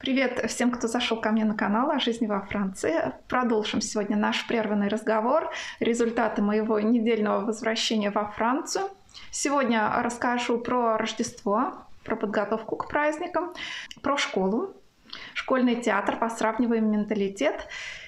Привет всем, кто зашел ко мне на канал о жизни во Франции. Продолжим сегодня наш прерванный разговор, результаты моего недельного возвращения во Францию. Сегодня расскажу про Рождество, про подготовку к праздникам, про школу, школьный театр, посравниваем менталитет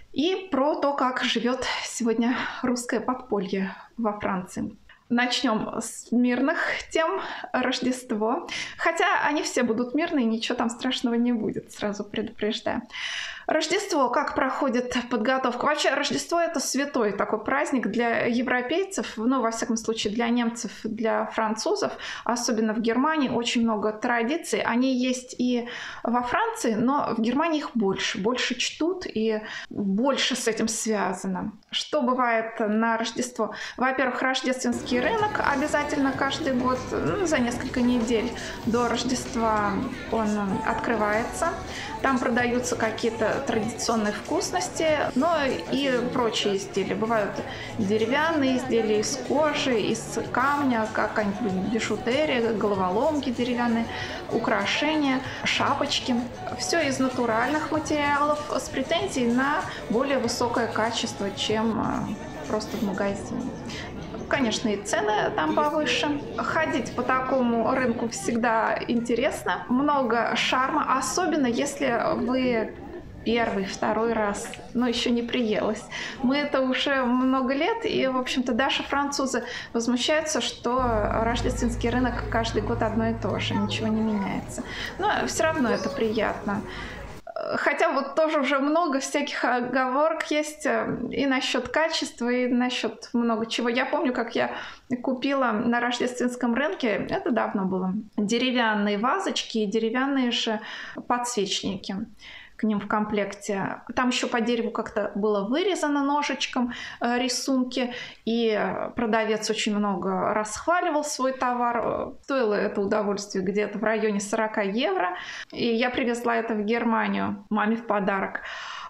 и про то, как живет сегодня русское подполье во Франции. Начнем с мирных тем Рождество. Хотя они все будут мирные, ничего там страшного не будет, сразу предупреждаю. Рождество, как проходит подготовка? Вообще, Рождество — это святой такой праздник для европейцев, ну, во всяком случае, для немцев, для французов, особенно в Германии, очень много традиций. Они есть и во Франции, но в Германии их больше чтут и больше с этим связано. Что бывает на Рождество? Во-первых, рождественский рынок обязательно каждый год, за несколько недель до Рождества он открывается. Там продаются какие-то традиционные вкусности, но и прочие изделия. Бывают деревянные изделия из кожи, из камня, какая-нибудь бижутерия, головоломки деревянные, украшения, шапочки. Все из натуральных материалов с претензией на более высокое качество, чем просто в магазине. Конечно, и цены там повыше. Ходить по такому рынку всегда интересно. Много шарма, особенно если вы первый, второй раз, но еще не приелось. Мы это уже много лет, и, в общем-то, даже французы возмущаются, что рождественский рынок каждый год одно и то же, ничего не меняется. Но все равно это приятно. Хотя вот тоже уже много всяких оговорок есть и насчет качества, и насчет много чего. Я помню, как я купила на рождественском рынке, это давно было, деревянные вазочки и деревянные же подсвечники к ним в комплекте. Там еще по дереву как-то было вырезано ножичком рисунки, и продавец очень много расхваливал свой товар. Стоило это удовольствие где-то в районе 40 евро. И я привезла это в Германию маме в подарок.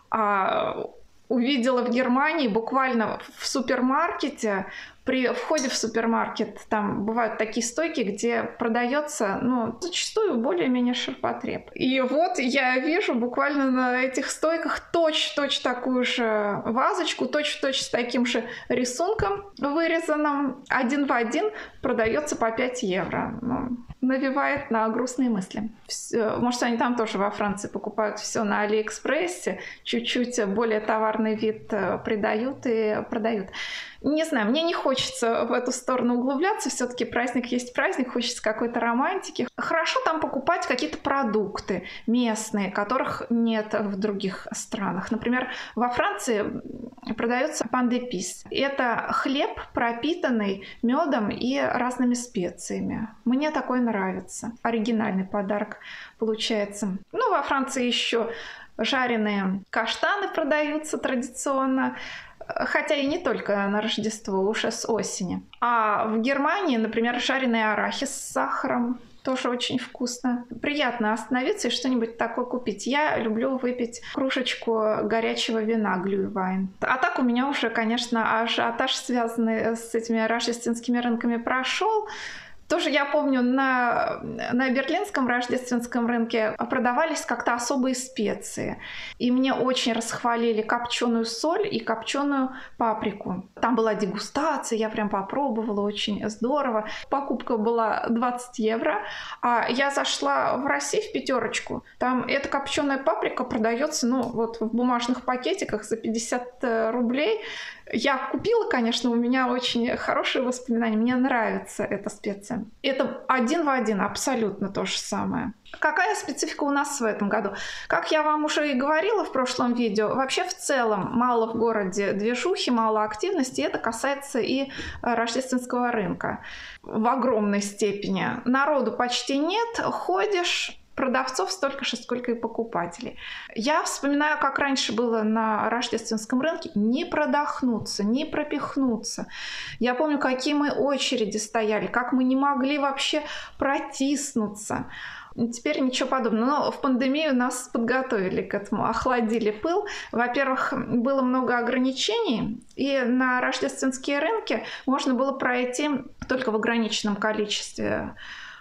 Увидела в Германии буквально в супермаркете. При входе в супермаркет там бывают такие стойки, где продается, зачастую более-менее ширпотреб. И вот я вижу буквально на этих стойках точь-в-точь такую же вазочку, точь-в-точь с таким же рисунком вырезанным, один в один, продается по 5 евро. Навевает на грустные мысли. Может, они там тоже во Франции покупают все на Алиэкспрессе, чуть-чуть более товарный вид придают и продают. Не знаю, мне не хочется в эту сторону углубляться, все-таки праздник есть праздник, хочется какой-то романтики. Хорошо там покупать какие-то продукты местные, которых нет в других странах. Например, во Франции продается пан де пис. Это хлеб, пропитанный медом и разными специями. Мне такой нравится. Оригинальный подарок получается. Во Франции еще жареные каштаны продаются традиционно. Хотя и не только на Рождество, уже с осени. А в Германии, например, жареный арахис с сахаром. Тоже очень вкусно. Приятно остановиться и что-нибудь такое купить. Я люблю выпить кружечку горячего вина, глюйвайн. А так у меня уже, конечно, ажиотаж, связанный с этими рождественскими рынками, прошел. Тоже я помню, на берлинском рождественском рынке продавались как-то особые специи. И мне очень расхвалили копченую соль и копченую паприку. Там была дегустация, я прям попробовала, очень здорово. Покупка была 20 евро. А я зашла в Россию в пятерочку. Там эта копченая паприка продается, в бумажных пакетиках за 50 рублей. Я купила, конечно, у меня очень хорошие воспоминания. Мне нравится эта специя. Это один в один, абсолютно то же самое. Какая специфика у нас в этом году? Как я вам уже и говорила в прошлом видео, вообще в целом мало в городе движухи, мало активности. Это касается и рождественского рынка в огромной степени. Народу почти нет, ходишь... Продавцов столько же, сколько и покупателей. Я вспоминаю, как раньше было на рождественском рынке. Не продохнуться, не пропихнуться. Я помню, какие мы очереди стояли, как мы не могли вообще протиснуться. Теперь ничего подобного. Но в пандемию нас подготовили к этому, охладили пыл. Во-первых, было много ограничений, и на рождественские рынки можно было пройти только в ограниченном количестве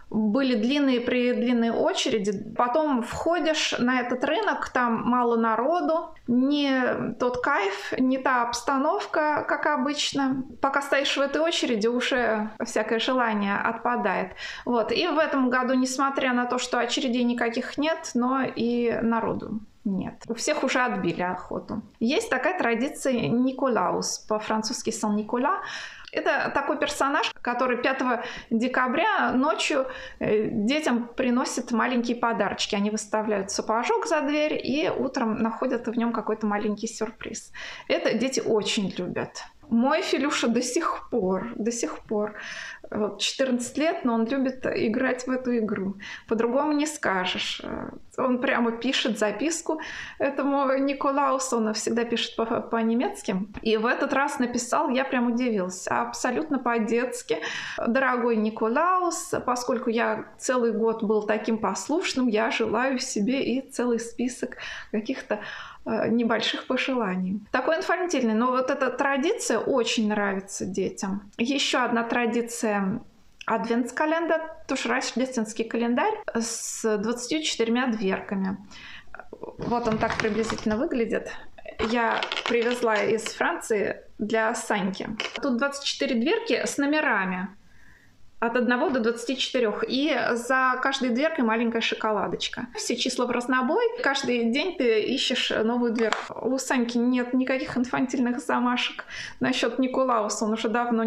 были длинные очереди. Потом входишь на этот рынок, там мало народу, не тот кайф, не та обстановка, как обычно. Пока стоишь в этой очереди, уже всякое желание отпадает. Вот. И в этом году, несмотря на то, что очередей никаких нет, но и народу нет. У всех уже отбили охоту. Есть такая традиция Николаус, по-французски Сан-Никола. Это такой персонаж, который 5 декабря ночью детям приносит маленькие подарочки. Они выставляют сапожок за дверь и утром находят в нем какой-то маленький сюрприз. Это дети очень любят. Мой Филюша до сих пор, вот 14 лет, но он любит играть в эту игру. По-другому не скажешь. Он прямо пишет записку этому Николаусу, он всегда пишет по-немецки. И в этот раз написал, я прям удивилась, абсолютно по-детски. Дорогой Николаус, поскольку я целый год был таким послушным, я желаю себе и целый список каких-то небольших пожеланий. Такой инфантильный, но вот эта традиция очень нравится детям. Еще одна традиция — адвентскалендарь, тоже рождественский календарь с 24 дверками. Вот он так приблизительно выглядит. Я привезла из Франции для Саньки. Тут 24 дверки с номерами. От 1 до 24. И за каждой дверкой маленькая шоколадочка. Все числа в разнобой. Каждый день ты ищешь новую дверку. У Саньки нет никаких инфантильных замашек насчет Николауса. Он уже давно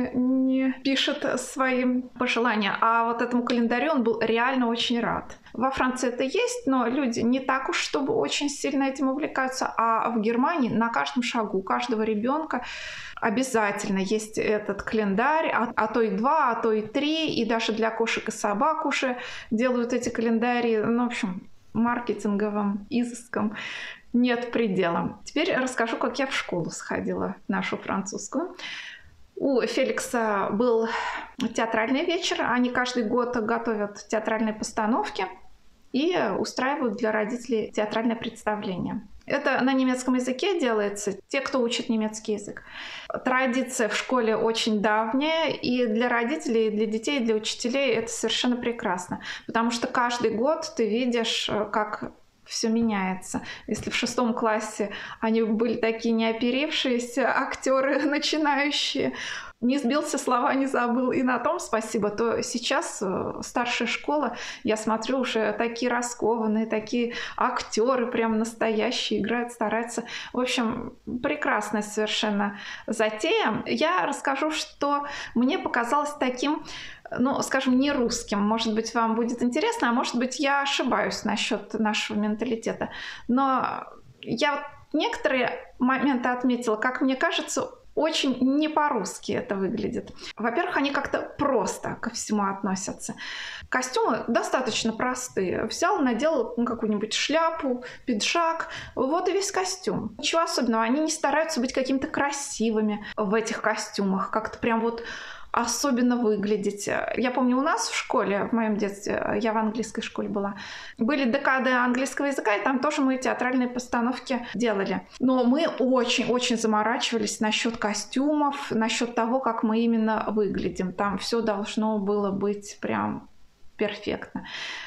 не пишет свои пожелания. А вот этому календарю он был реально очень рад. Во Франции это есть, но люди не так уж, чтобы очень сильно этим увлекаются. А в Германии на каждом шагу у каждого ребенка обязательно есть этот календарь, а то и 2, а то и 3, и даже для кошек и собак уже делают эти календари. Ну, в общем, маркетинговым изыском нет предела. Теперь расскажу, как я в школу сходила, нашу французскую. У Феликса был театральный вечер. Они каждый год готовят театральные постановки и устраивают для родителей театральное представление. Это на немецком языке делается, те, кто учит немецкий язык. Традиция в школе очень давняя, и для родителей, и для детей, и для учителей это совершенно прекрасно, потому что каждый год ты видишь, как все меняется. Если в 6 классе они были такие неоперившиеся актеры начинающие, не сбился, слова не забыл, и на том спасибо, то сейчас старшая школа, я смотрю, уже такие раскованные, такие актеры прям настоящие, играют, стараются. В общем, прекрасная совершенно затея. Я расскажу, что мне показалось таким, ну, скажем, не русским. Может быть, вам будет интересно, а может быть, я ошибаюсь насчет нашего менталитета. Но я некоторые моменты отметила, как мне кажется, очень не по-русски это выглядит. Во-первых, они как-то просто ко всему относятся. Костюмы достаточно простые. Взял, надел какую-нибудь шляпу, пиджак. Вот и весь костюм. Ничего особенного. Они не стараются быть какими-то красивыми в этих костюмах. Как-то прям вот особенно выглядеть. Я помню, у нас в школе, в моем детстве, я в английской школе была, были декады английского языка, и там тоже мы театральные постановки делали. Но мы очень-очень заморачивались насчет костюмов, насчет того, как мы именно выглядим. Там все должно было быть прям перфектно.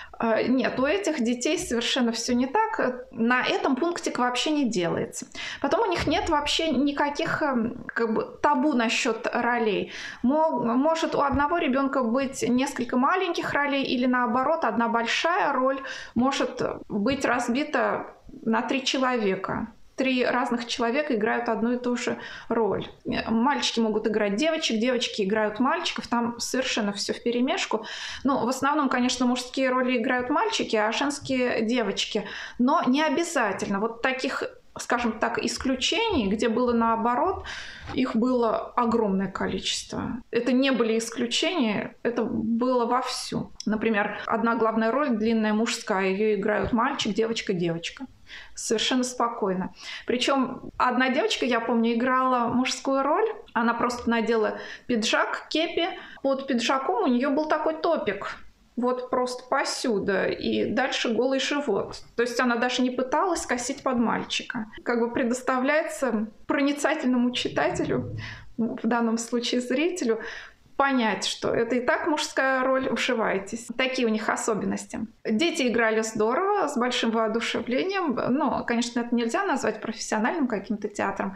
Нет, у этих детей совершенно все не так. На этом пунктик вообще не делается. Потом у них нет вообще никаких как бы табу насчет ролей. Может у одного ребенка быть несколько маленьких ролей, или наоборот, одна большая роль может быть разбита на 3 человека. 3 разных человека играют одну и ту же роль. Мальчики могут играть девочек, девочки играют мальчиков, там совершенно все вперемешку. Ну, в основном, конечно, мужские роли играют мальчики, а женские девочки. Но не обязательно. Вот таких, скажем так, исключений, где было наоборот, их было огромное количество. Это не были исключения, это было вовсю. Например, одна главная роль, длинная мужская, ее играют мальчик, девочка, девочка. Совершенно спокойно. Причем одна девочка, я помню, играла мужскую роль. Она просто надела пиджак, кепи. Под пиджаком у нее был такой топик. Вот просто посюда. И дальше голый живот. То есть она даже не пыталась косить под мальчика. Как бы предоставляется проницательному читателю, в данном случае зрителю, понять, что это и так мужская роль, ушивайтесь. Такие у них особенности. Дети играли здорово, с большим воодушевлением. Ну, конечно, это нельзя назвать профессиональным каким-то театром,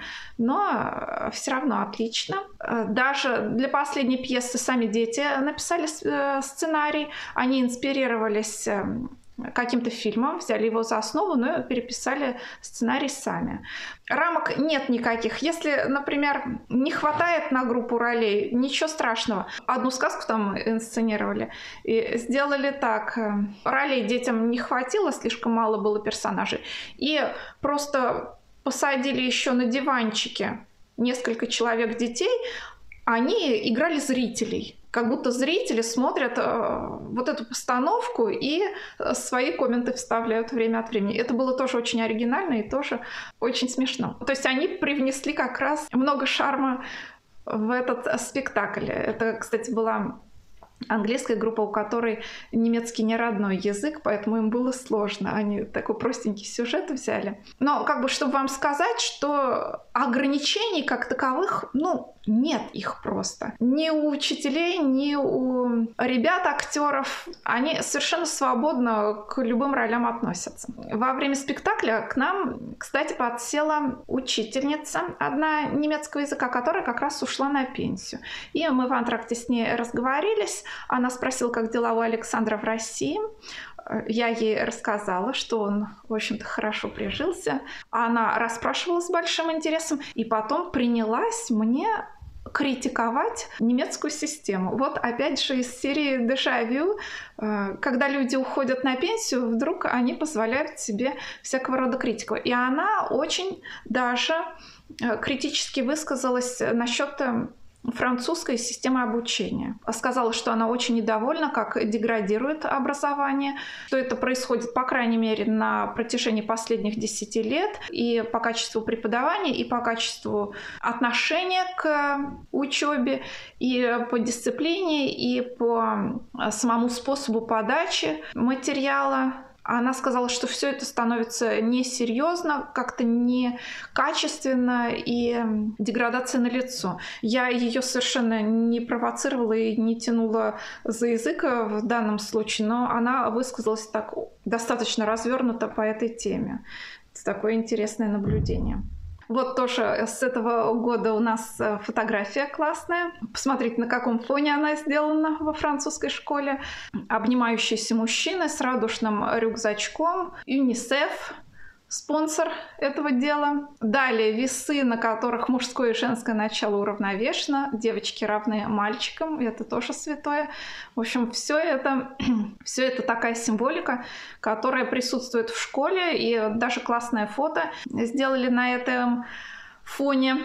но все равно отлично. Даже для последней пьесы сами дети написали сценарий. Они инспирировались каким-то фильмом, взяли его за основу, но переписали сценарий сами. Рамок нет никаких. Если, например, не хватает на группу ролей, ничего страшного. Одну сказку там инсценировали и сделали так. Ролей детям не хватило, слишком мало было персонажей. И просто посадили еще на диванчике несколько человек детей, они играли зрителей. Как будто зрители смотрят вот эту постановку и свои комменты вставляют время от времени. Это было тоже очень оригинально и тоже очень смешно. То есть они привнесли как раз много шарма в этот спектакль. Это, кстати, была английская группа, у которой немецкий не родной язык, поэтому им было сложно. Они такой простенький сюжет взяли. Но как бы, чтобы вам сказать, что ограничений как таковых, нет их просто. Ни у учителей, ни у ребят, актеров. Они совершенно свободно к любым ролям относятся. Во время спектакля к нам, кстати, подсела учительница одна немецкого языка, которая как раз ушла на пенсию. И мы в антракте с ней разговорились. Она спросила, как дела у Александра в России. Я ей рассказала, что он, в общем-то, хорошо прижился. Она расспрашивала с большим интересом и потом принялась мне критиковать немецкую систему. Вот опять же из серии «Дежавю», когда люди уходят на пенсию, вдруг они позволяют себе всякого рода критику. И она очень даже критически высказалась насчет французской системы обучения. Сказала, что она очень недовольна, как деградирует образование, что это происходит, по крайней мере, на протяжении последних 10 лет, и по качеству преподавания, и по качеству отношения к учебе, и по дисциплине, и по самому способу подачи материала. Она сказала, что все это становится несерьезно, как-то некачественно, и деградация налицо. Я ее совершенно не провоцировала и не тянула за язык в данном случае, но она высказалась так достаточно развернуто по этой теме. Это такое интересное наблюдение. Вот тоже с этого года у нас фотография классная. Посмотрите, на каком фоне она сделана во французской школе. Обнимающиеся мужчины с радужным рюкзачком. ЮНИСЕФ спонсор этого дела. Далее весы, на которых мужское и женское начало уравновешено. Девочки равны мальчикам, это тоже святое. В общем, все это такая символика, которая присутствует в школе. И даже классное фото сделали на этом фоне.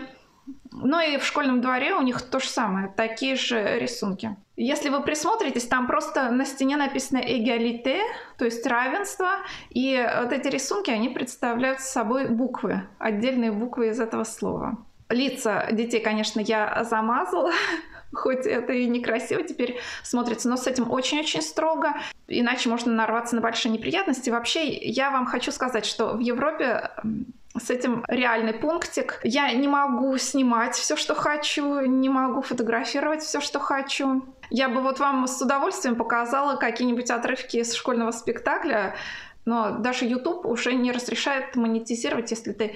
Ну и в школьном дворе у них то же самое, такие же рисунки. Если вы присмотритесь, там просто на стене написано «égalité», то есть равенство, и вот эти рисунки, они представляют собой буквы, отдельные буквы из этого слова. Лица детей, конечно, я замазала, хоть это и некрасиво теперь смотрится, но с этим очень-очень строго, иначе можно нарваться на большие неприятности. Вообще, я вам хочу сказать, что в Европе с этим реальный пунктик. Я не могу снимать все, что хочу, не могу фотографировать все, что хочу. Я бы вот вам с удовольствием показала какие-нибудь отрывки из школьного спектакля, но даже YouTube уже не разрешает монетизировать, если ты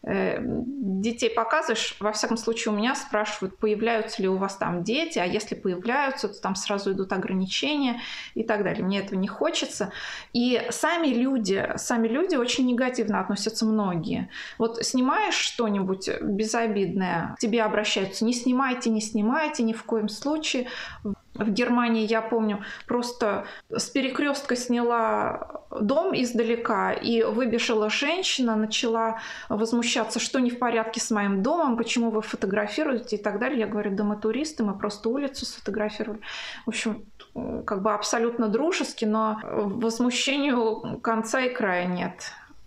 детей показываешь. Во всяком случае, у меня спрашивают, появляются ли у вас там дети, а если появляются, то там сразу идут ограничения и так далее. Мне этого не хочется. И сами люди очень негативно относятся, многие. Вот снимаешь что-нибудь безобидное, к тебе обращаются: не снимайте, не снимайте, ни в коем случае. В Германии, я помню, просто с перекрестка сняла дом издалека, и выбежала женщина, начала возмущаться, что не в порядке с моим домом, почему вы фотографируете и так далее. Я говорю: да мы туристы, мы просто улицу сфотографировали. В общем, как бы абсолютно дружески, но возмущению конца и края нет.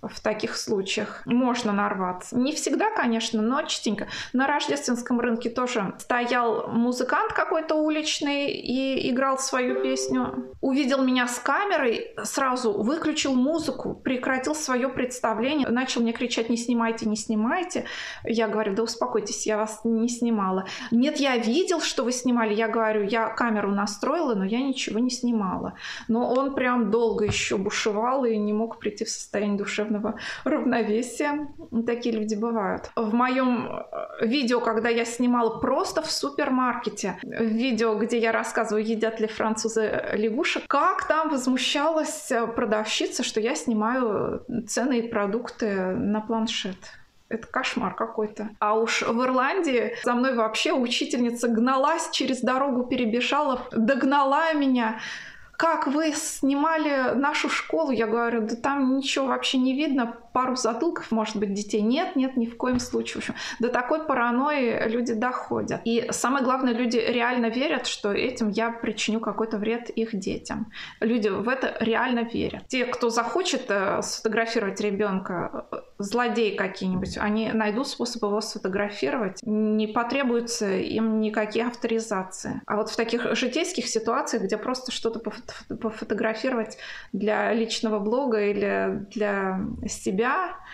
в таких случаях можно нарваться. Не всегда, конечно, но частенько. На рождественском рынке тоже стоял музыкант какой-то уличный и играл свою песню. Увидел меня с камерой, сразу выключил музыку, прекратил свое представление, начал мне кричать: не снимайте, не снимайте. Я говорю: да успокойтесь, я вас не снимала. Нет, я видел, что вы снимали. Я говорю: я камеру настроила, но я ничего не снимала. Но он прям долго еще бушевал и не мог прийти в состояние душевного равновесия. Такие люди бывают. В моем видео, когда я снимала просто в супермаркете, видео, где я рассказываю, едят ли французы лягушек, как там возмущалась продавщица, что я снимаю ценные продукты на планшет. Это кошмар какой-то. А уж в Ирландии за мной вообще учительница гналась, через дорогу перебежала, догнала меня. Как вы снимали нашу школу? Я говорю: да там ничего вообще не видно, пару затылков, может быть, детей. Нет, ни в коем случае. В общем, до такой паранойи люди доходят. И самое главное, люди реально верят, что этим я причиню какой-то вред их детям. Люди в это реально верят. Те, кто захочет сфотографировать ребенка, злодеи какие-нибудь, они найдут способ его сфотографировать. Не потребуется им никакие авторизации. А вот в таких житейских ситуациях, где просто что-то пофотографировать для личного блога или для себя,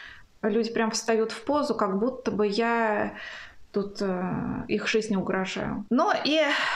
люди прям встают в позу, как будто бы я тут их жизни угрожаю. Ну и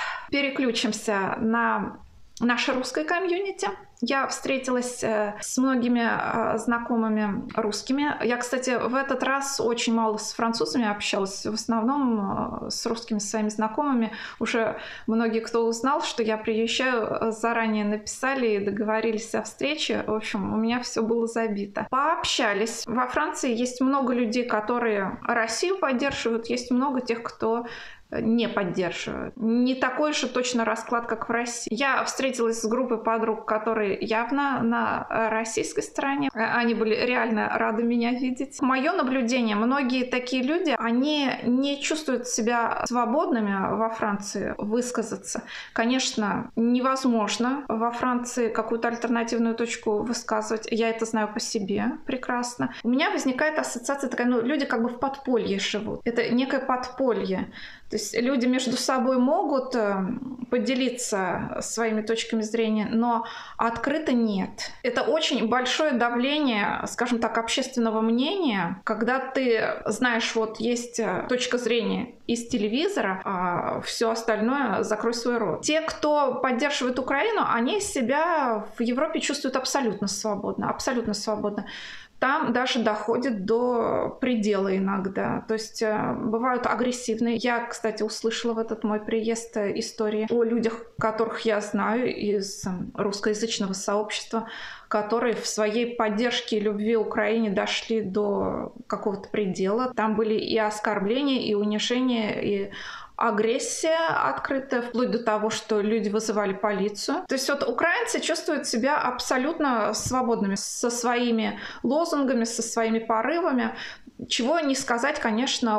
переключимся на наше русское комьюнити. Я встретилась с многими знакомыми русскими. Я, кстати, в этот раз очень мало с французами общалась, в основном с русскими своими знакомыми. Уже многие, кто узнал, что я приезжаю, заранее написали и договорились о встрече. В общем, у меня все было забито. Пообщались. Во Франции есть много людей, которые Россию поддерживают, есть много тех, кто не поддерживают. Не такой же точно расклад, как в России. Я встретилась с группой подруг, которые явно на российской стороне. Они были реально рады меня видеть. Мое наблюдение: многие такие люди, они не чувствуют себя свободными во Франции высказаться. Конечно, невозможно во Франции какую-то альтернативную точку высказывать. Я это знаю по себе прекрасно. У меня возникает ассоциация такая: люди как бы в подполье живут. Это некое подполье. То есть люди между собой могут поделиться своими точками зрения, но открыто нет. Это очень большое давление, скажем так, общественного мнения, когда ты знаешь, вот есть точка зрения из телевизора, а все остальное закрой свой рот. Те, кто поддерживает Украину, они себя в Европе чувствуют абсолютно свободно, абсолютно свободно. Там даже доходит до предела иногда. То есть бывают агрессивные. Я, кстати, услышала в этот мой приезд истории о людях, которых я знаю из русскоязычного сообщества, которые в своей поддержке и любви Украине дошли до какого-то предела. Там были и оскорбления, и унижения, и агрессия открытая, вплоть до того, что люди вызывали полицию. То есть вот украинцы чувствуют себя абсолютно свободными со своими лозунгами, со своими порывами. Чего не сказать, конечно,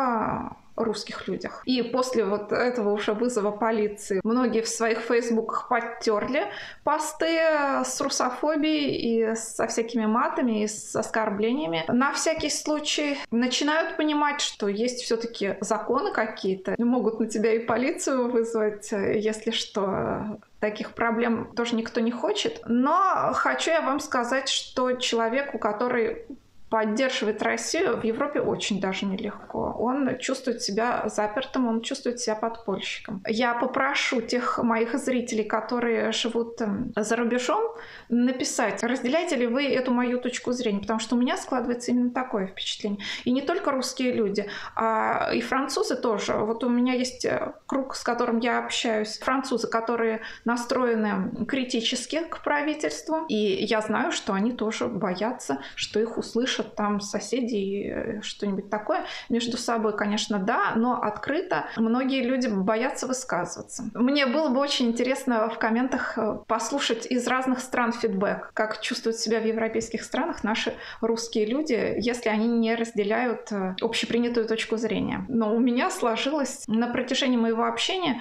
о русских людях. И после вот этого уже вызова полиции многие в своих фейсбуках подтерли посты с русофобией и со всякими матами, и с оскорблениями. На всякий случай начинают понимать, что есть все-таки законы какие-то, могут на тебя и полицию вызвать, если что. Таких проблем тоже никто не хочет. Но хочу я вам сказать, что человеку, который поддерживает Россию, в Европе очень даже нелегко. Он чувствует себя запертым, он чувствует себя подпольщиком. Я попрошу тех моих зрителей, которые живут за рубежом, написать, разделяете ли вы эту мою точку зрения, потому что у меня складывается именно такое впечатление. И не только русские люди, а и французы тоже. Вот у меня есть круг, с которым я общаюсь, французы, которые настроены критически к правительству, и я знаю, что они тоже боятся, что их услышат там соседи и что-нибудь такое. Между собой, конечно, да, но открыто многие люди боятся высказываться. Мне было бы очень интересно в комментах послушать из разных стран фидбэк, как чувствуют себя в европейских странах наши русские люди, если они не разделяют общепринятую точку зрения. Но у меня сложилось на протяжении моего общения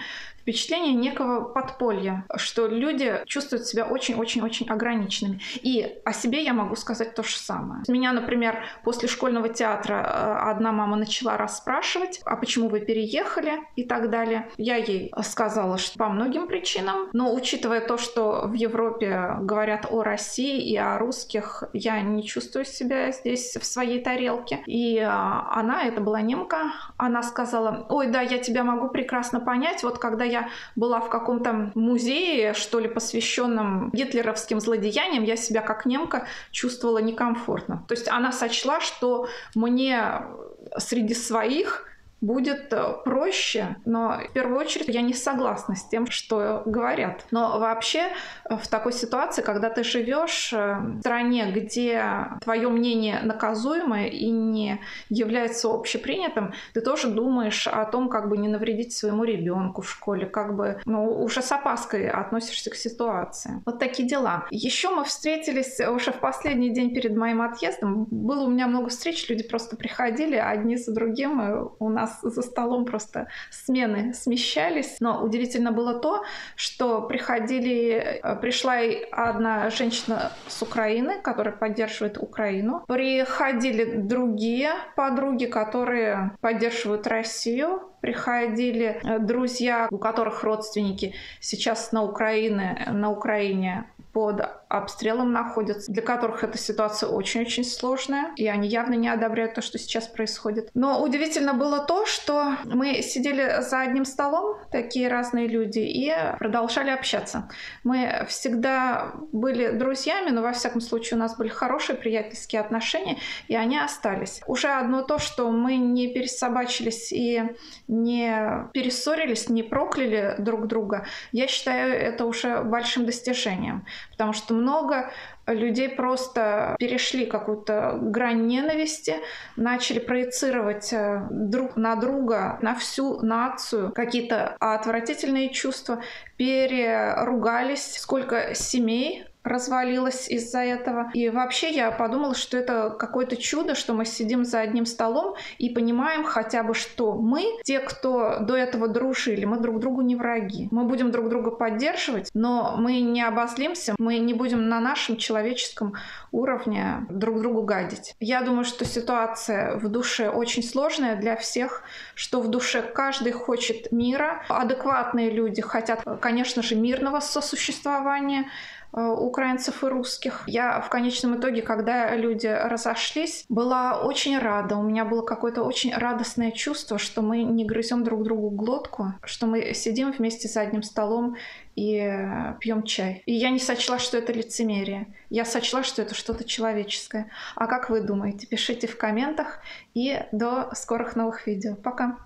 впечатление некого подполья, что люди чувствуют себя очень-очень-очень ограниченными. И о себе я могу сказать то же самое. Меня, например, после школьного театра одна мама начала расспрашивать, а почему вы переехали и так далее. Я ей сказала, что по многим причинам, но учитывая то, что в Европе говорят о России и о русских, я не чувствую себя здесь в своей тарелке. И она, это была немка, она сказала: ой, да, я тебя могу прекрасно понять. Вот когда я была в каком-то музее, что ли, посвященном гитлеровским злодеяниям, я себя как немка чувствовала некомфортно. То есть она сочла, что мне среди своих будет проще, но в первую очередь я не согласна с тем, что говорят. Но вообще в такой ситуации, когда ты живешь в стране, где твое мнение наказуемое и не является общепринятым, ты тоже думаешь о том, как бы не навредить своему ребенку в школе, как бы, уже с опаской относишься к ситуации. Вот такие дела. Еще мы встретились уже в последний день перед моим отъездом. Было у меня много встреч, люди просто приходили одни за другим, и у нас за столом просто смены смещались. Но удивительно было то, что пришла одна женщина с Украины, которая поддерживает Украину. Приходили другие подруги, которые поддерживают Россию. Приходили друзья, у которых родственники сейчас на Украине под обстрелом находятся, для которых эта ситуация очень-очень сложная, и они явно не одобряют то, что сейчас происходит. Но удивительно было то, что мы сидели за одним столом, такие разные люди, и продолжали общаться. Мы всегда были друзьями, но во всяком случае у нас были хорошие приятельские отношения, и они остались. Уже одно то, что мы не пересобачились и не перессорились, не прокляли друг друга, я считаю это уже большим достижением. Потому что много людей просто перешли какую-то грань ненависти, начали проецировать друг на друга, на всю нацию какие-то отвратительные чувства, переругались, сколько семей развалилась из-за этого. И вообще я подумала, что это какое-то чудо, что мы сидим за одним столом и понимаем хотя бы, что мы, те, кто до этого дружили, мы друг другу не враги. Мы будем друг друга поддерживать, но мы не обозлимся, мы не будем на нашем человеческом уровне друг другу гадить. Я думаю, что ситуация в душе очень сложная для всех, что в душе каждый хочет мира. Адекватные люди хотят, конечно же, мирного сосуществования украинцев и русских. Я в конечном итоге, когда люди разошлись, была очень рада. У меня было какое-то очень радостное чувство, что мы не грызем друг другу глотку, что мы сидим вместе за одним столом и пьем чай. И я не сочла, что это лицемерие. Я сочла, что это что-то человеческое. А как вы думаете? Пишите в комментах. И до скорых новых видео. Пока!